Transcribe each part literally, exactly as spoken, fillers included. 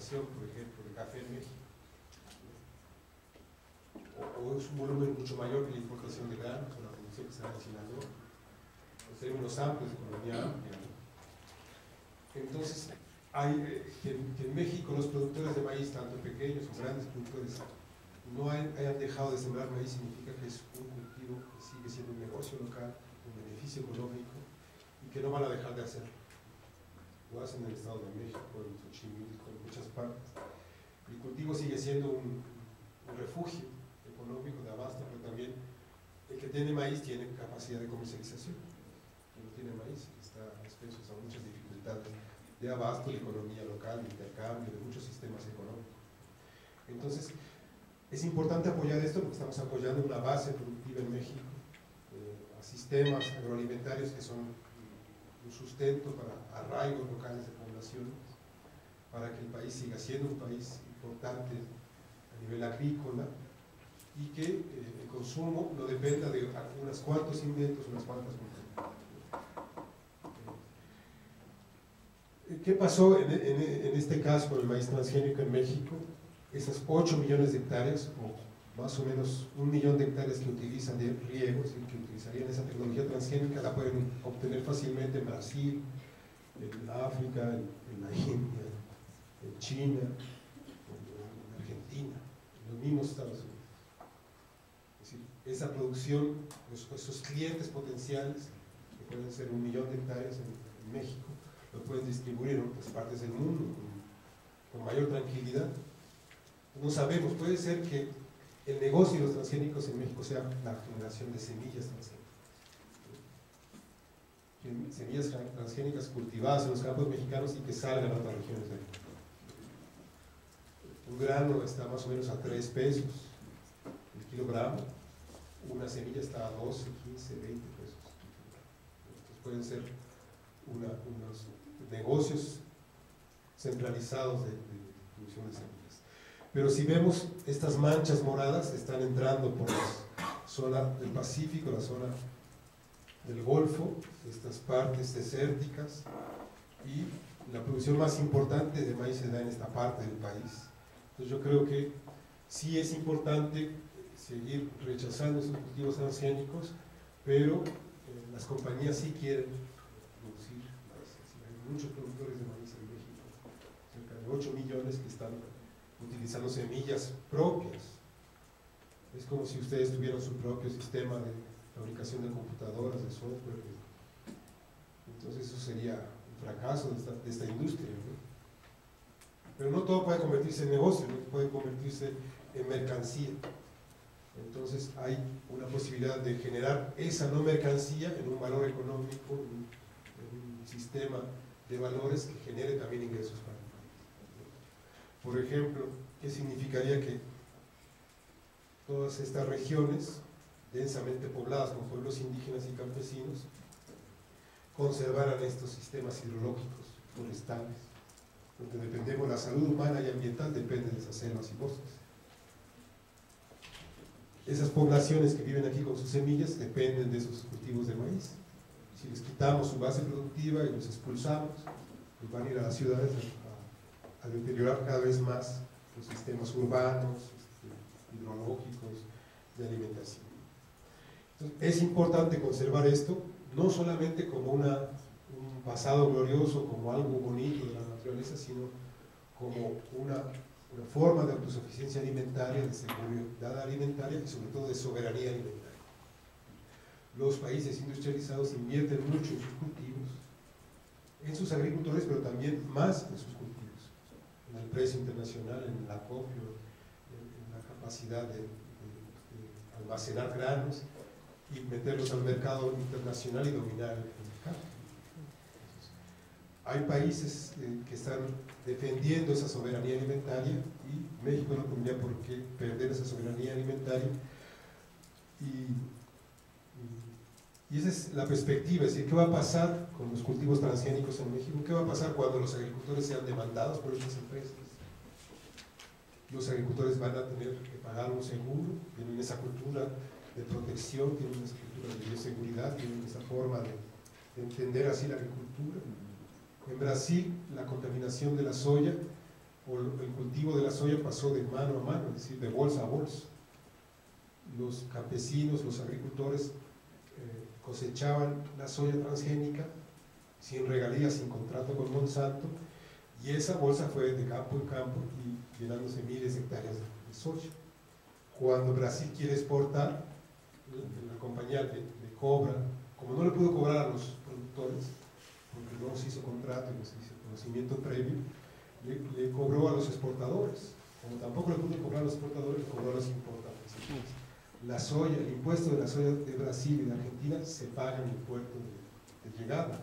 exportación, por ejemplo, de café en México. O, o es un volumen mucho mayor que la importación de granos, o la producción que se da en Sinaloa, en términos amplios de economía amplia, ¿no? Entonces, hay, eh, que, que en México los productores de maíz, tanto pequeños o grandes productores, no hay, hayan dejado de sembrar maíz, significa que es un cultivo que sigue siendo un negocio local, un beneficio económico, y que no van a dejar de hacerlo. Lo hacen en el Estado de México, en Xochimilco, en muchas partes. El cultivo sigue siendo un, un refugio económico de abasto, pero también el que tiene maíz tiene capacidad de comercialización. El que no tiene maíz está expuesto a muchas dificultades de abasto, de economía local, de intercambio, de muchos sistemas económicos. Entonces, es importante apoyar esto porque estamos apoyando una base productiva en México, eh, a sistemas agroalimentarios que son un sustento para arraigos locales de población, para que el país siga siendo un país importante a nivel agrícola y que eh, el consumo no dependa de unos cuantos inventos, unas cuantas culturas. ¿Qué pasó en, en, en este caso con el maíz transgénico en México? Esas ocho millones de hectáreas, o más o menos un millón de hectáreas que utilizan de riegos y que utilizarían esa tecnología transgénica, la pueden obtener fácilmente en Brasil, en África, en, en la India, en China, en, en Argentina, en los mismos Estados Unidos. Es decir, esa producción, esos, esos clientes potenciales, que pueden ser un millón de hectáreas en, en México, lo pueden distribuir en otras partes del mundo con, con mayor tranquilidad. No sabemos, puede ser que el negocio de los transgénicos en México sea la generación de semillas transgénicas. Semillas transgénicas cultivadas en los campos mexicanos y que salgan a otras regiones del mundo. Un grano está más o menos a tres pesos el kilogramo, una semilla está a doce, quince, veinte pesos. Estos pueden ser una, unos negocios centralizados de, de producción de semillas. Pero si vemos estas manchas moradas, están entrando por la zona del Pacífico, la zona del Golfo, estas partes desérticas, y la producción más importante de maíz se da en esta parte del país. Entonces yo creo que sí es importante seguir rechazando esos cultivos transgénicos, pero eh, las compañías sí quieren producir maíz. Hay muchos productores de maíz en México, cerca de ocho millones que están utilizando semillas propias. Es como si ustedes tuvieran su propio sistema de fabricación de computadoras, de software. Entonces eso sería un fracaso de esta, de esta industria, ¿no? Pero no todo puede convertirse en negocio, no puede convertirse en mercancía. Entonces hay una posibilidad de generar esa no mercancía en un valor económico, en un, en un sistema de valores que genere también ingresos para el país. Por ejemplo, ¿qué significaría que todas estas regiones densamente pobladas con pueblos indígenas y campesinos conservaran estos sistemas hidrológicos, forestales, donde dependemos, la salud humana y ambiental depende de esas selvas y bosques? Esas poblaciones que viven aquí con sus semillas dependen de esos cultivos de maíz. Si les quitamos su base productiva y los expulsamos, pues van a ir a las ciudades a, a deteriorar cada vez más los sistemas urbanos, este, hidrológicos, de alimentación. Entonces, es importante conservar esto, no solamente como una, un pasado glorioso, como algo bonito de la naturaleza, sino como una, una forma de autosuficiencia alimentaria, de seguridad alimentaria y sobre todo de soberanía alimentaria. Los países industrializados invierten mucho en sus cultivos, en sus agricultores, pero también más en sus cultivos, en el precio internacional, en el acopio, en, en la capacidad de, de, de almacenar granos y meterlos al mercado internacional y dominar el mercado. Hay países eh, que están defendiendo esa soberanía alimentaria y México no tendría por qué perder esa soberanía alimentaria. Y, y esa es la perspectiva, es decir, ¿qué va a pasar con los cultivos transgénicos en México? ¿Qué va a pasar cuando los agricultores sean demandados por estas empresas? Los agricultores van a tener que pagar un seguro, tienen esa cultura de protección, tienen esa cultura de bioseguridad, tienen esa forma de, de entender así la agricultura. En Brasil, la contaminación de la soya o el cultivo de la soya pasó de mano a mano, es decir, de bolsa a bolsa. Los campesinos, los agricultores eh, cosechaban la soya transgénica sin regalías, sin contrato con Monsanto, y esa bolsa fue de campo en campo y llenándose miles de hectáreas de soya. Cuando Brasil quiere exportar, la compañía le, le cobra, como no le pudo cobrar a los productores, porque no se hizo contrato y no se hizo conocimiento previo, le, le cobró a los exportadores. Como tampoco le pudo cobrar a los exportadores, le cobró a los importadores. Entonces, la soya, el impuesto de la soya de Brasil y de Argentina se paga en el puerto de, de llegada.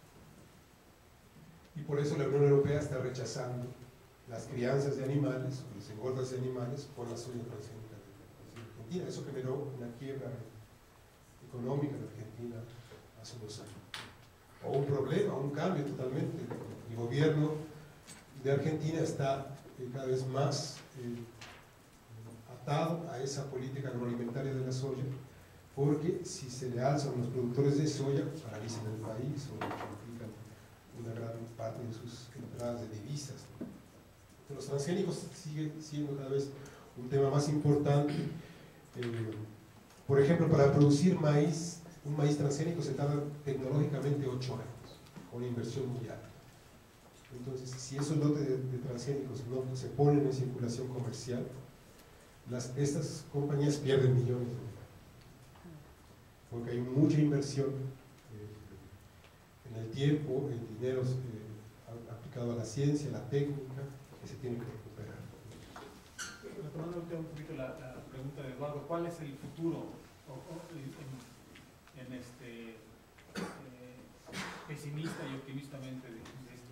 Y por eso la Unión Europea está rechazando las crianzas de animales, o las engordas de animales, con la soya transgénica de Argentina. Eso generó una quiebra económica en Argentina hace unos años. O un problema, un cambio totalmente. El gobierno de Argentina está eh, cada vez más eh, atado a esa política agroalimentaria de la soya, porque si se le alzan los productores de soya, paralizan el país o complican una gran parte de sus entradas de divisas. Los transgénicos siguen siendo cada vez un tema más importante. Eh, por ejemplo, para producir maíz, un maíz transgénico se tarda tecnológicamente ocho años, con una inversión muy alta. Entonces, si esos lotes de, de transgénicos no se ponen en circulación comercial, las, estas compañías pierden millones de dólares, porque hay mucha inversión eh, en el tiempo, el dinero eh, aplicado a la ciencia, a la técnica, que se tiene que recuperar. Retomando un poquito la, la pregunta de Eduardo, ¿cuál es el futuro o, o, en, en este eh, pesimista y optimistamente de, de esto?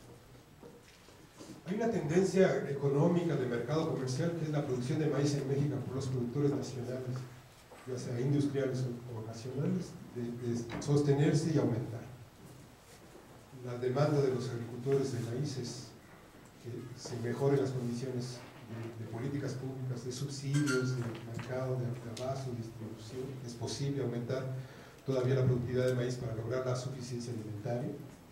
Hay una tendencia económica de mercado comercial que es la producción de maíz en México por los productores nacionales, ya sea industriales o, o nacionales, de, de sostenerse y aumentar. La demanda de los agricultores de maíz es que se mejoren las condiciones de, de políticas públicas, de subsidios, de mercado, de, de abasto, distribución. Es posible aumentar todavía la productividad de maíz para lograr la suficiencia alimentaria.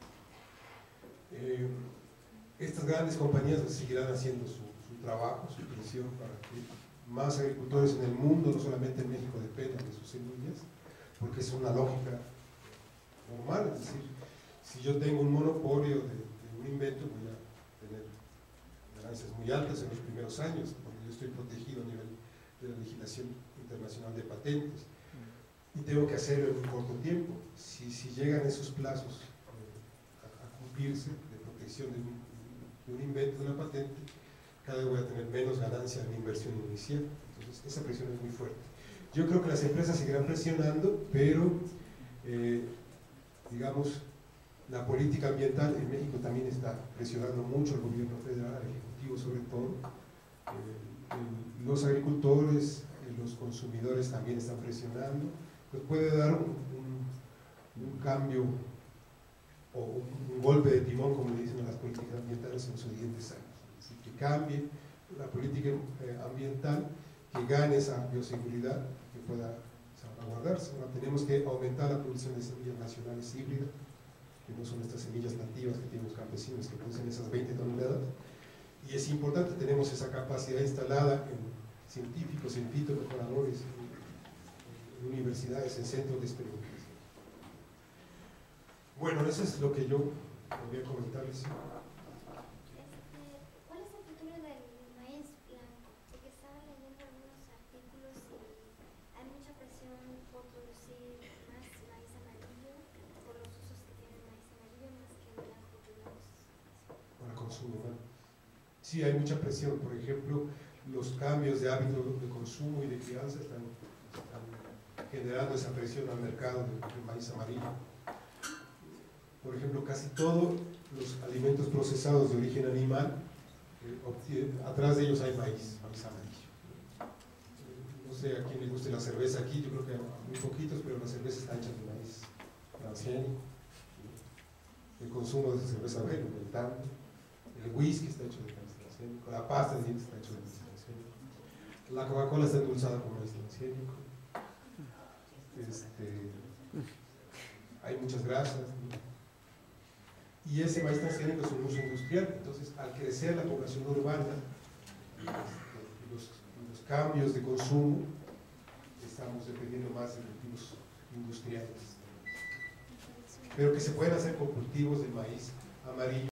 Eh, estas grandes compañías seguirán haciendo su, su trabajo, su presión para que más agricultores en el mundo, no solamente en México, dependan de sus semillas, porque es una lógica normal. Es decir, si yo tengo un monopolio de, de un invento, voy a tener ganancias muy altas en los primeros años, porque yo estoy protegido a nivel de la legislación internacional de patentes, y tengo que hacerlo en un corto tiempo. Si, si llegan esos plazos eh, a, a cumplirse de protección de un, de un invento, de una patente, cada vez voy a tener menos ganancia en mi inversión inicial. Entonces, esa presión es muy fuerte. Yo creo que las empresas seguirán presionando, pero, eh, digamos, la política ambiental en México también está presionando mucho al gobierno federal, al ejecutivo sobre todo. Eh, el, los agricultores, eh, los consumidores también están presionando. Pues puede dar un, un, un cambio o un, un golpe de timón, como le dicen a las políticas ambientales en los siguientes años. Es decir, que cambie la política eh, ambiental, que gane esa bioseguridad, que pueda salvaguardarse. Ahora tenemos que aumentar la producción de semillas nacionales híbridas, que no son estas semillas nativas que tienen los campesinos que producen esas veinte toneladas, y es importante, tenemos esa capacidad instalada en científicos, en fitomejoradores, en, en universidades, en centros de experimentación. Bueno, eso es lo que yo podría comentarles. Este, ¿cuál es el futuro del maíz blanco? Porque estaba leyendo algunos artículos y hay mucha presión por producir más maíz amarillo, por los usos que tiene el maíz amarillo más que el blanco, digamos. Para consumo, ¿no? Sí, hay mucha presión. Por ejemplo, los cambios de hábito de consumo y de crianza están, están generando esa presión al mercado del de maíz amarillo. Por ejemplo, casi todos los alimentos procesados de origen animal, eh, atrás de ellos hay maíz, maíz amarillo. Eh, no sé a quién le guste la cerveza aquí, yo creo que a muy poquitos, pero la cerveza está hecha de maíz transgénico. El consumo de esa cerveza va aumentando. El whisky está hecho de maíz transgénico, la pasta de dientes está hecho de maíz transgénico, la Coca-Cola está endulzada con maíz transgénico. Este, hay muchas grasas, ¿no? y ese maíz transgénico es un uso industrial. Entonces, al crecer la población urbana y los, los cambios de consumo, estamos dependiendo más de cultivos industriales, pero que se pueden hacer con cultivos de maíz amarillo.